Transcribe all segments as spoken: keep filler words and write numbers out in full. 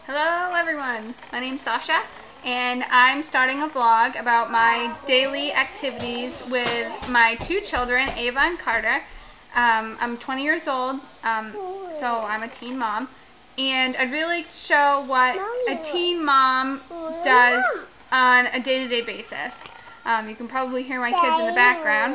Hello everyone, my name's Sasha and I'm starting a vlog about my daily activities with my two children, Ava and Carter. Um, I'm twenty years old, um, so I'm a teen mom, and I'd really like to show what a teen mom does on a day-to-day basis. Um, you can probably hear my kids in the background.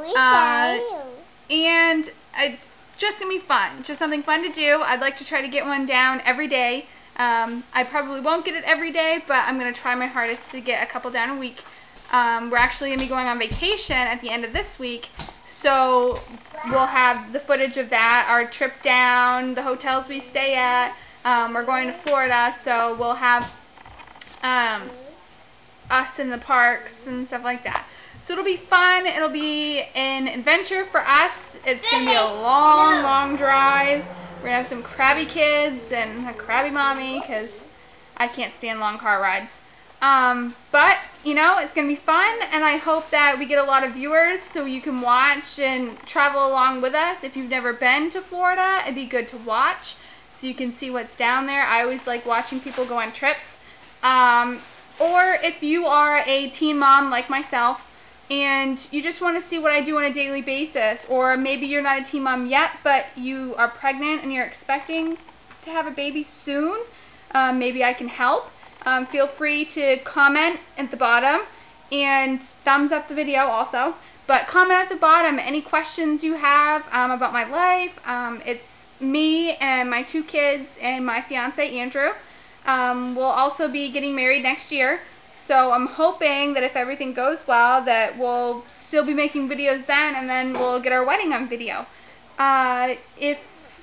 Uh, and it's just going to be fun, just something fun to do. I'd like to try to get one down every day. Um, I probably won't get it every day, but I'm going to try my hardest to get a couple down a week. Um, we're actually going to be going on vacation at the end of this week, so we'll have the footage of that, our trip down, the hotels we stay at. Um, we're going to Florida, so we'll have um, us in the parks and stuff like that. So it'll be fun. It'll be an adventure for us. It's going to be a long, long drive. We're going to have some crabby kids and a crabby mommy because I can't stand long car rides. Um, but, you know, it's going to be fun, and I hope that we get a lot of viewers so you can watch and travel along with us. If you've never been to Florida, it'd be good to watch so you can see what's down there. I always like watching people go on trips. Um, or if you are a teen mom like myself, and you just want to see what I do on a daily basis, or maybe you're not a teen mom yet, but you are pregnant and you're expecting to have a baby soon, um, maybe I can help. Um, feel free to comment at the bottom and thumbs up the video also. But comment at the bottom any questions you have um, about my life. Um, it's me and my two kids and my fiance Andrew. Um, we'll also be getting married next year. So I'm hoping that if everything goes well that we'll still be making videos then, and then we'll get our wedding on video. Uh, if,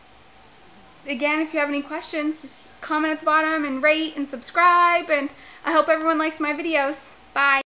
again, if you have any questions, just comment at the bottom and rate and subscribe, and I hope everyone likes my videos. Bye.